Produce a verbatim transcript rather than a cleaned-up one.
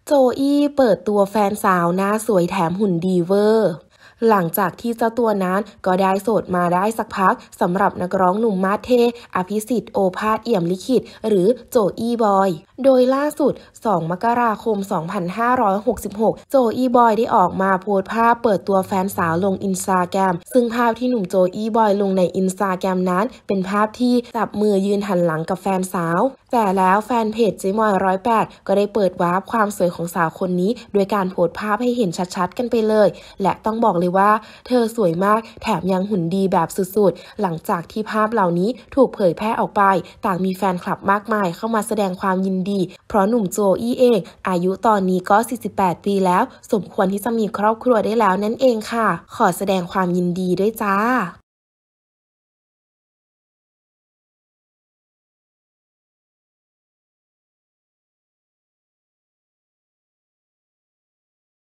โจอี้เปิดตัวแฟนสาวหน้าสวยแถมหุ่นดีเวอร์หลังจากที่เจ้าตัวนั้นก็ได้โสดมาได้สักพักสำหรับนักร้องหนุ่มมาสเท่อภิสิทธิ์โอภาสเอี่ยมลิขิตหรือโจอี้บอยโดยล่าสุดสองมกราคมสองพันห้าร้อยหกสิบหกโจอี้บอยได้ออกมาโพสต์ภาพเปิดตัวแฟนสาวลงอินสตาแกรมซึ่งภาพที่หนุ่มโจอี้บอยลงในอินสตาแกรมนั้นเป็นภาพที่จับมือยืนหันหลังกับแฟนสาวแต่แล้วแฟนเพจเจมอยร้อยแปดก็ได้เปิดวาร์ปความสวยของสาวคนนี้โดยการโพสต์ภาพให้เห็นชัดๆกันไปเลยและต้องบอกเลยว่าเธอสวยมากแถมยังหุ่นดีแบบสุดๆหลังจากที่ภาพเหล่านี้ถูกเผยแพร่ออกไปต่างมีแฟนคลับมากมายเข้ามาแสดงความยินดีเพราะหนุ่มโจอี้เองอายุตอนนี้ก็สี่สิบแปดปีแล้วสมควรที่จะมีครอบครัวได้แล้วนั่นเองค่ะขอแสดงความยินดีด้วยจ้า